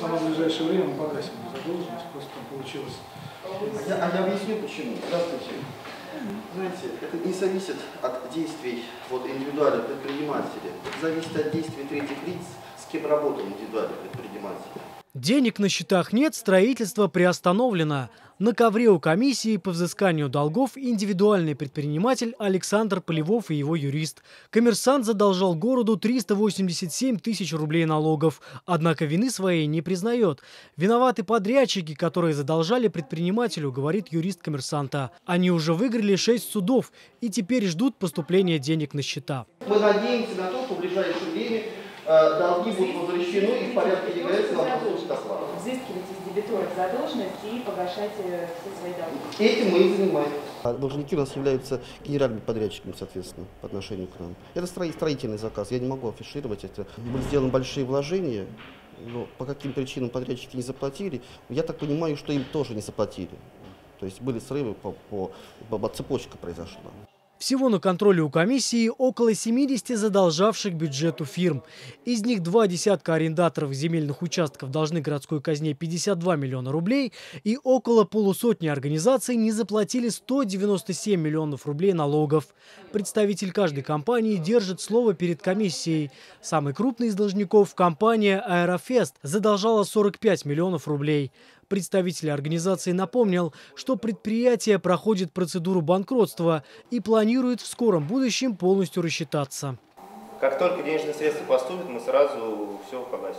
самое ближайшее время мы погасим задолженность, просто там получилось. Я объясню почему. Здравствуйте. Знаете, это не зависит от действий индивидуальных предпринимателей. Это зависит от действий третьих лиц, с кем работал индивидуальный предприниматель. Денег на счетах нет, строительство приостановлено. На ковре у комиссии по взысканию долгов индивидуальный предприниматель Александр Полевов и его юрист. Коммерсант задолжал городу 387 тысяч рублей налогов, однако вины своей не признает. Виноваты подрядчики, которые задолжали предпринимателю, говорит юрист коммерсанта. Они уже выиграли 6 судов и теперь ждут поступления денег на счета. Мы надеемся на то, что в ближайшее время долги будут возвращены и в порядке ЕГС нам поступит оплата. Взыскивать из дебиторов задолженность и погашать все свои долги. Этим мы и занимаемся. Должники у нас являются генеральными подрядчиками, соответственно, по отношению к нам. Это строительный заказ, я не могу афишировать это. Были сделаны большие вложения, но по каким причинам подрядчики не заплатили, я так понимаю, что им тоже не заплатили. То есть были срывы, цепочка произошла. Всего на контроле у комиссии около 70 задолжавших бюджету фирм. Из них 2 десятка арендаторов земельных участков должны городской казне 52 миллиона рублей, и около полусотни организаций не заплатили 197 миллионов рублей налогов. Представитель каждой компании держит слово перед комиссией. Самый крупный из должников – компания «Аэрофест» задолжала 45 миллионов рублей. Представитель организации напомнил, что предприятие проходит процедуру банкротства и планирует в скором будущем полностью рассчитаться. Как только денежные средства поступят, мы сразу все погасим.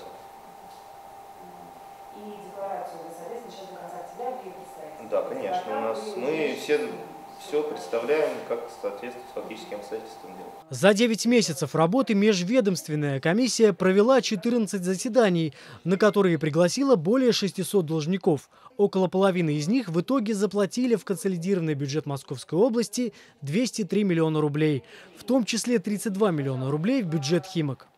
И декларацию вы, соответственно, сейчас до конца октября вы представите? Да, конечно. Мы все представляем, как соответствует фактическим обстоятельствам дела. За 9 месяцев работы межведомственная комиссия провела 14 заседаний, на которые пригласила более 600 должников. Около половины из них в итоге заплатили в консолидированный бюджет Московской области 203 миллиона рублей, в том числе 32 миллиона рублей в бюджет Химок.